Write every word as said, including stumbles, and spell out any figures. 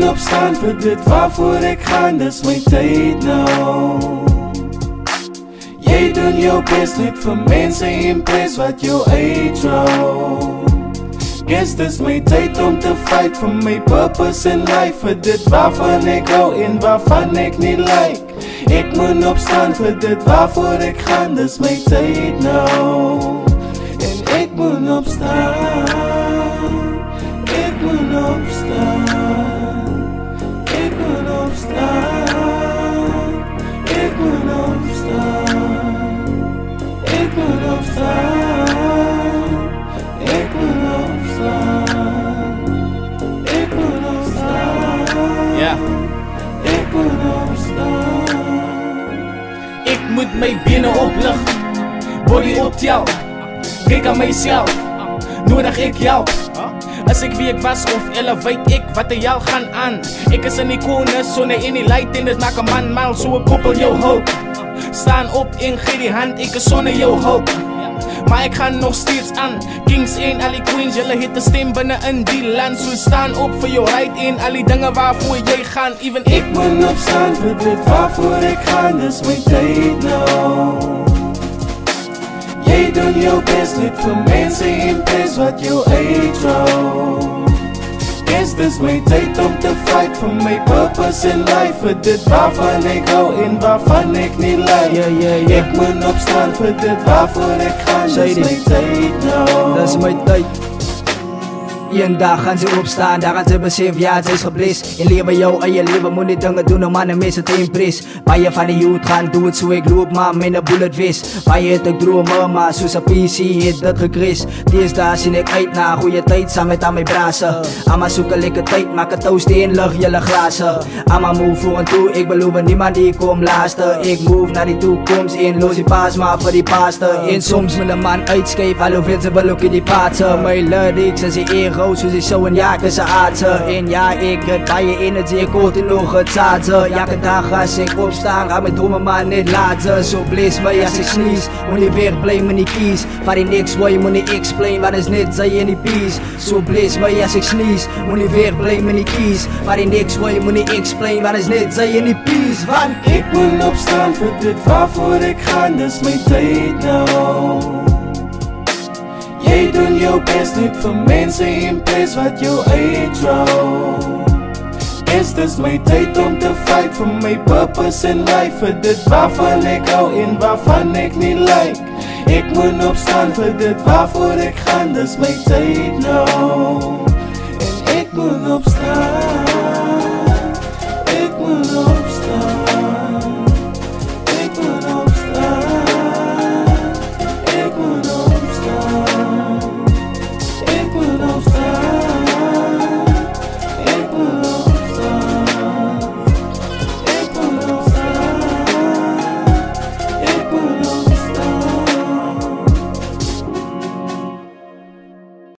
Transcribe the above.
moet opstaan vir dit waarvoor ek gaan, dis my tyd nou. Jy doen jou best net vir mense impress wat jou uitrouw. Guess dis my tyd om te fight for my purpose in life, vir dit waarvan ek hou en waarvan ek nie like. Ek moet opstaan vir dit waarvoor ek gaan, dis my tyd nou. En ek moet opstaan, ek moet opstaan, ek moet opstaan, ek moet opstaan, ek moet opstaan, ek moet opstaan, ek moet opstaan, Ja. ek moet opstaan. Ek moet my bene oplig, body optel. Kyk aan myself, nodig ek help. As ek wie ek was of elevate ek, wat die hel gaan aan. Ek is in die corner, sonne in die light en dit maak 'n man mal, so ek koppel jou hoop. Staan op en gee die hand, ek is sonne jou hoop. Maar ek gaan nog steeds aan, kings en al die queens, julle het 'n stem binne in die land. So staan op vir jou right en al die dinge waarvoor jy gaan. Even ek Ek moet opstaan vir dit waarvoor ek gaan, dis my tyd nou. Jy doen jou best net vir mense impress wat jou uitrouw. Guess dis my tyd om te fight for my purpose in life, vir dit waarvan ek hou en waarvan ek nie like. Yeah, yeah, yeah. Ek moet opstaan vir dit waarvoor ek gaan, dis my tyd nou. Dat is my tyd. Eendag gaan ze opstaan, daar gaan ze beseffen, ja, ze is geblest. In leven jou en je leven moet niet dingen doen om aan de mensen te impress. Waar je van die youth gaan, doe het zo ik loop maar met een bullet vest. Waar je het ook dromen, maar zoals een P C heeft dat gekrist. Deze daar zie ik uit naar goede tijd, samen met aan mijn brazen. Amma zoeken lekker tijd, maak het toast in, lucht jullie glazen. Amma move voor en toe, ik beloof niemand die komt laatste. Ik move naar die toekomst, in los die paas maar voor die paasten. En soms met een man uitschijf, hallo veel ze wel ook in die paatsen. Mijn lyrics en ze eer groot, zoals ik zo een jaar tussen aardsen. En ja, ik het bij je in het ik hoort nog het zaadzen. Ja, een dag als ik opstaan, ga mijn dromen maar niet laten. Zo bliss me als ik sneeze, moet je weer blij me niet kies. Waar die niks wil je moet niet explain, waar is net zei je niet peace. Zo bliss me als ik sneeze, moet je weer blij me niet kies. Waar die niks wil je moet niet explain, waar is net zei je niet peace. Want ik moet opstaan voor dit waarvoor ik ga, dis my tyd nou. Jy doen jou best net vir mense impress wat jou uitrouw. Guess dis my tyd om te fight for my purpose in life, vir dit waarvan ek hou en waarvan ek nie like. Ek moet opstaan vir dit waarvoor ek gaan, dis my tyd nou. En ek moet opstaan, ek moet opstaan.